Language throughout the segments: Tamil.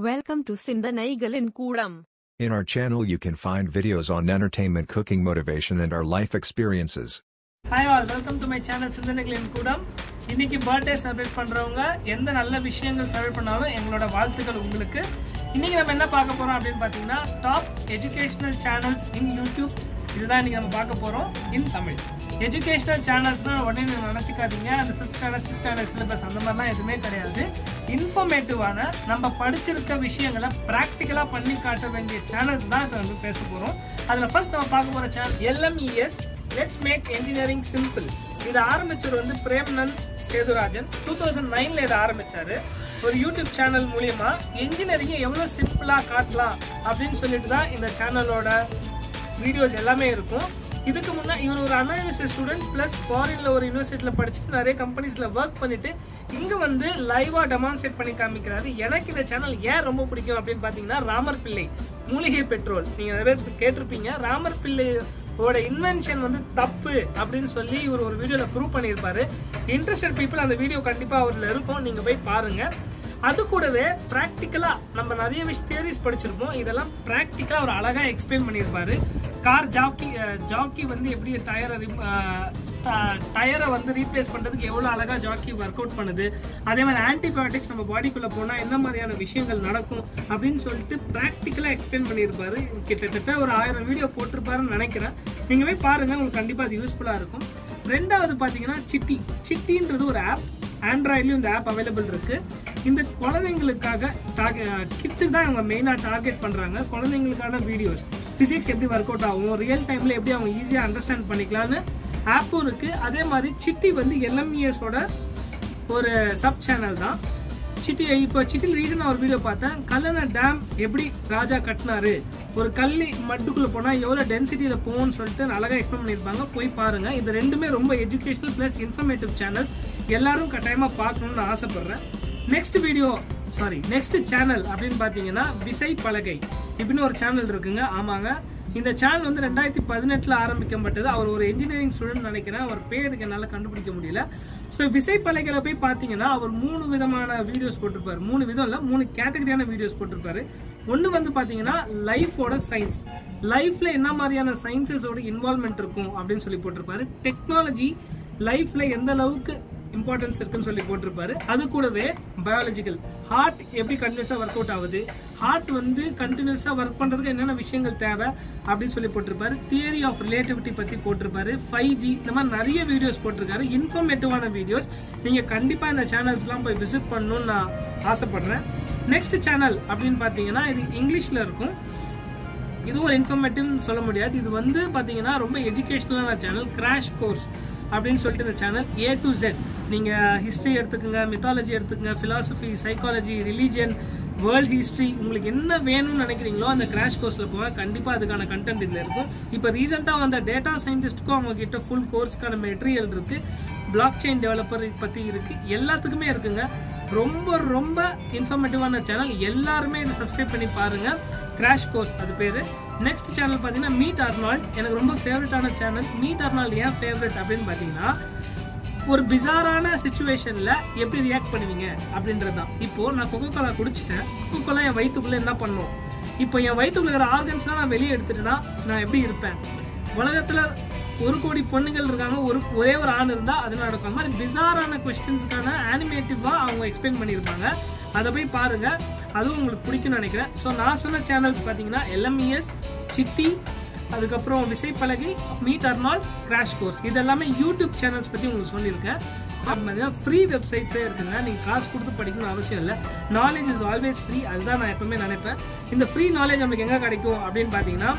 Welcome to Sindhanaigalin Koodam. In our channel you can find videos on entertainment, cooking, motivation and our life experiences. Hi all, welcome to my channel Sindhanaigalin Koodam. இன்னைக்கு பர்த்டே செலிப்ரேட் பண்றவங்க எந்த நல்ல விஷயங்கள் செலிப்ரேட் பண்ணாலும் எங்களோட வாழ்த்துக்கள் உங்களுக்கு. இன்னைக்கு நம்ம என்ன பார்க்க போறோம் அப்படினு பாத்தீங்கன்னா top educational channels in YouTube. இதுதான் இன்னைக்கு நம்ம பார்க்க போறோம் இன் தமிழ். எஜுகேஷனல் சேனல்ஸ்னா உடனே நீங்க நினைச்சுக்காதீங்க அந்த 5th standard 6th standard syllabus அந்த மாதிரிலாம் எதுவுமே கிடையாது. இன்ஃபர்மேட்டிவான நம்ம படிச்சிருக்க விஷயங்களை பிராக்டிகலா பண்ணி காட்ட வேண்டிய சேனல்ஸ் தான் இப்போ நம்ம பேச போறோம். அதுல ஃபர்ஸ்ட் நம்ம பார்க்க போற channel LMES Let's Make Engineering Simple. இது ஆரம்பிச்சது வந்து பிரேம்நந்த் சேதுராஜன் 2009ல இதை ஆரம்பிச்சாரு. ஒரு யூடியூப் சேனல் மூலியமா என்ஜினியரிங்கை எவ்வளவு சிம்பிளா காட்டலாம் அப்படின்னு சொல்லிட்டு தான் இந்த சேனலோட வீடியோஸ் எல்லாமே இருக்கும். இதுக்கு முன்னா இவர் ஒரு அண்ணா யூனிவர்சிட்டி ஸ்டூடெண்ட் பிளஸ் ஃபாரின்ல ஒரு யூனிவர்சிட்டியில படிச்சுட்டு நிறைய கம்பெனிஸ்ல ஒர்க் பண்ணிட்டு இங்க வந்து லைவா டெமான்ஸ்ட்ரேட் பண்ணி காமிக்கிறாரு. எனக்கு இந்த சேனல் ஏன் ரொம்ப பிடிக்கும் அப்படின்னு பாத்தீங்கன்னா ராமர் பிள்ளை மூலிகை பெட்ரோல் நீங்க நிறைய பேர் கேட்டிருப்பீங்க. ராமர் பிள்ளையோட இன்வென்ஷன் வந்து தப்பு அப்படின்னு சொல்லி இவர் ஒரு வீடியோல ப்ரூவ் பண்ணியிருப்பாரு. இன்ட்ரெஸ்டட் பீப்புள் அந்த வீடியோ கண்டிப்பா அவர்ல இருக்கும், நீங்க போய் பாருங்க. அது கூடவே பிராக்டிக்கலா நம்ம நிறைய தியரிஸ் படிச்சிருப்போம், இதெல்லாம் பிராக்டிக்கலா ஒரு அழகா எக்ஸ்பிளைன் பண்ணியிருப்பாரு. கார் ஜாக்கி வந்து எப்படி டயரை வந்து ரீப்ளேஸ் பண்றதுக்கு எவ்வளவு அழகா ஜாக்கி ஒர்க் அவுட் பண்ணுது, அதே மாதிரி ஆன்டிபயோட்டிக்ஸ் நம்ம பாடிக்குள்ள போனா என்ன மாதிரியான விஷயங்கள் நடக்கும் அப்படின்னு சொல்லிட்டு பிராக்டிக்கலா எக்ஸ்பிளைன் பண்ணியிருப்பாரு. கிட்டத்தட்ட ஒரு 1000 வீடியோ போட்டிருப்பாருன்னு நினைக்கிறேன். நீங்க போய் பாருங்க, உங்களுக்கு கண்டிப்பா அது யூஸ்ஃபுல்லா இருக்கும். ரெண்டாவது பாத்தீங்கன்னா சிட்டின்றது ஒரு ஆப், ஆண்ட்ராய்ட்லயும் இந்த ஆப் அவைலபிள் இருக்கு. இந்த குழந்தைங்களுக்காக கிட்ஸுக்கு தான் அவங்க மெயினா டார்கெட் பண்றாங்க. குழந்தைங்களுக்கான வீடியோஸ், பிசிக்ஸ் எப்படி ஒர்க் அவுட் ஆகும், ரியல் டைம்ல எப்படி அவங்க ஈஸியா அண்டர்ஸ்டாண்ட் பண்ணிக்கலாம்னு ஆப்பும் இருக்கு. அதே மாதிரி சிட்டி வந்து LMES ஓட ஒரு சப் சேனல் தான். சிட்டியில் ரீசன் ஒரு வீடியோ பார்த்தேன், கல்லணை டேம் எப்படி ராஜா கட்டினாரு, ஒரு கல்லி மட்டுக்குள்ள போனா எவ்வளவு டென்சிட்டியில போகும்னு சொல்லிட்டு அழகா எக்ஸ்பிளைன் பண்ணியிருப்பாங்க. போய் பாருங்க. இது ரெண்டுமே ரொம்ப எஜுகேஷனல் பிளஸ் இன்ஃபர்மேட்டிவ் சேனல்ஸ், எல்லாரும் கட்டாயமா பார்க்கணும்னு ஆசைப்படுறேன். நெக்ஸ்ட் சேனல் அப்படின்னு பாத்தீங்கன்னா விசைப்பலகை இப்படின்னு ஒரு சேனல் இருக்குங்க. ஆமாங்க, இந்த சேனல் வந்து 2018ல ஆரம்பிக்கப்பட்டது. அவர் ஒரு இன்ஜினியரிங் ஸ்டூடெண்ட் நினைக்கிறேன், அவர் பேருக்கு என்னால கண்டுபிடிக்க முடியல. ஸோ விசைப்பலகையில போய் பாத்தீங்கன்னா அவர் 3 விதமான வீடியோஸ் போட்டிருப்பாரு. 3 விதம் இல்ல, 3 கேட்டகரியான வீடியோஸ் போட்டிருப்பாரு. ஒன்னு வந்து பாத்தீங்கன்னா லைஃபோட சயின்ஸ், லைஃப்ல என்ன மாதிரியான சயின்சஸோட இன்வால்வ்மெண்ட் இருக்கும் அப்படின்னு சொல்லி போட்டிருப்பாரு. டெக்னாலஜி லைஃப்ல எந்த அளவுக்கு இம்பார்ட்டன்ஸ் இருக்குன்னு சொல்லி போட்டிருப்பாரு. அது கூடவே பயாலஜிக்கல், ஹார்ட் எப்படி கண்டினியூஸா ஒர்க் அவுட் ஆகுது, ஹார்ட் வந்து கண்டினியூஸா ஒர்க் பண்றதுக்கு என்னென்ன விஷயங்கள் தேவை அப்படின்னு சொல்லி போட்டிருப்பாரு. தியரி ஆஃப் ரிலேட்டிவிட்டி பத்தி போட்டிருப்பாரு. 5G இந்த மாதிரி நிறைய வீடியோஸ் போட்டிருக்காரு. இன்ஃபர்மேட்டிவான வீடியோஸ். நீங்க கண்டிப்பா இந்த சேனல்ஸ் எல்லாம் போய் விசிட் பண்ணணும்னு நான் ஆசைப்படுறேன். நெக்ஸ்ட் சேனல் அப்படின்னு பாத்தீங்கன்னா இது இங்கிலீஷ்ல இருக்கும். இதுவும் ஒரு இன்ஃபர்மேட்டிவ்னு சொல்ல முடியாது. இது வந்து பாத்தீங்கன்னா ரொம்ப எஜுகேஷனலான சேனல். கிராஷ் கோர்ஸ் அப்படின்னு சொல்லிட்டு இந்த சேனல் A to Z, நீங்க ஹிஸ்டரி எடுத்துக்கோங்க, மித்தாலஜி எடுத்துக்கோங்க, philosophy, psychology, religion, world history, உங்களுக்கு என்ன வேணும்னு நினைக்கிறீங்களோ அந்த கிராஷ் கோர்ஸ்ல போங்க. கண்டிப்பா அதுக்கான கண்டென்ட் இதுல இருக்கும். இப்ப ரீசெண்டா வந்த டேட்டா சயின்டிஸ்டுக்கும் அவங்க கிட்ட ஃபுல் கோர்ஸ்க்கான மெட்டீரியல் இருக்கு. பிளாக் செயின் டெவலப்பர் பத்தி இருக்கு, எல்லாத்துக்குமே இருக்குங்க. ரொம்ப ரொம்ப இன்ஃபர்மேட்டிவான சேனல், எல்லாருமே இதை சப்ஸ்கிரைப் பண்ணி பாருங்க. கிராஷ் கோர்ஸ் அது பேரு. நெக்ஸ்ட் சேனல் பாத்தீங்கன்னா மீட் அர்னால்ட், எனக்கு ரொம்ப ஃபேவரட்டான சேனல். மீட் அர்னால்ட் ஏன் ஃபேவரட் அப்படின்னு பாத்தீங்கன்னா ஒரு பிசாரான சிச்சுவேஷன்ல எப்படி ரியாக்ட் பண்ணுவீங்க அப்படின்றது தான். இப்போ நான் கொக்கோகோலா குடிச்சிட்டேன், கொக்கோகோலா என் வயிற்றுக்குள்ள என்ன பண்ணும், இப்போ என் வயிற்றுக்குள்ள இருக்கிற ஆர்கன்ஸ்லாம் நான் வெளியே எடுத்துட்டேன்னா நான் எப்படி இருப்பேன், உலகத்துல 1 கோடி பொண்ணுகள் இருக்காங்க, ஒரே ஒரு ஆண் இருந்தா அது நடக்கும். அந்த மாதிரி பிசாரான கொஸ்டின்ஸ்க்கான அனிமேட்டிவா அவங்க எக்ஸ்பிளைன் பண்ணியிருப்பாங்க. அதை போய் பாருங்க, அதுவும் உங்களுக்கு பிடிக்கும்னு நினைக்கிறேன். ஸோ நான் சொன்ன சேனல்ஸ் பார்த்தீங்கன்னா LMES, சிட்டி, அதுக்கப்புறம் விசைப்பலகை, மீட் அர்னால்ட், கிராஷ் கோர்ஸ், இது எல்லாமே யூடியூப் சேனல்ஸ் பற்றி உங்களுக்கு சொல்லியிருக்கேன். ஃப்ரீ வெப்சைட்ஸே இருக்குங்க, நீங்கள் காசு கொடுத்து படிக்கணும்னு அவசியம் இல்லை. நாலேஜ் இஸ் ஆல்வேஸ் ஃப்ரீ, அதுதான் நான் எப்பவுமே நினைப்பேன். இந்த ஃப்ரீ நாலேஜ் நமக்கு எங்கே கிடைக்கும் அப்படின்னு பார்த்தீங்கன்னா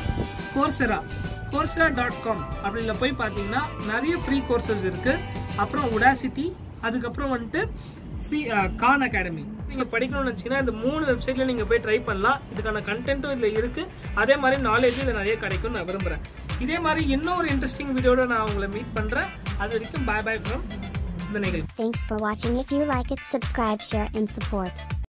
coursera.com அப்படின்ல போய் பார்த்தீங்கன்னா நிறைய ஃப்ரீ கோர்சஸ் இருக்கு. அப்புறம் உடாசிட்டி, அதுக்கப்புறம் வந்துட்டு ஃப்ரீ கான் அகாடமி. நீங்க படிக்கணும்னு நினைச்சீங்கன்னா இந்த 3 வெப்சைட்ல நீங்க போய் ட்ரை பண்ணலாம். இதுக்கான கண்டென்ட்டும் இதுல இருக்கு, அதே மாதிரி நாலேஜும் இதுல நிறைய கிடைக்கும்னு நான் விரும்புறேன். இதே மாதிரி இன்னொரு இன்ட்ரெஸ்டிங் வீடியோட நான் உங்களை மீட் பண்றேன். அது வரைக்கும் bye bye from Sindhanaigalin. Thanks for watching. If you like it, subscribe, share and support.